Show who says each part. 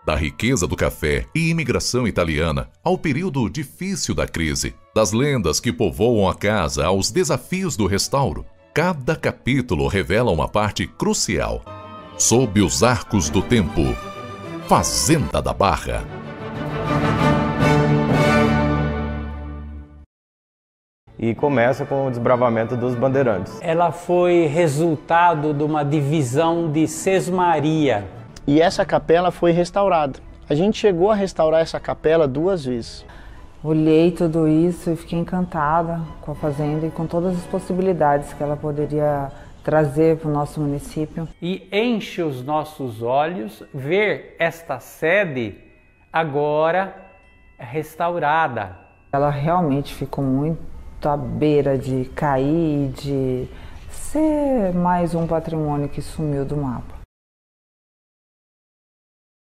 Speaker 1: Da riqueza do café e imigração italiana ao período difícil da crise, das lendas que povoam a casa aos desafios do restauro, cada capítulo revela uma parte crucial. Sob os arcos do tempo, Fazenda da Barra.
Speaker 2: E começa com o desbravamento dos bandeirantes.
Speaker 3: Ela foi resultado de uma divisão de Sesmaria.
Speaker 4: E essa capela foi restaurada. A gente chegou a restaurar essa capela 2 vezes.
Speaker 5: Olhei tudo isso e fiquei encantada com a fazenda e com todas as possibilidades que ela poderia trazer para o nosso município.
Speaker 3: E enche os nossos olhos ver esta sede agora restaurada.
Speaker 5: Ela realmente ficou muito à beira de cair e de ser mais um patrimônio que sumiu do mapa.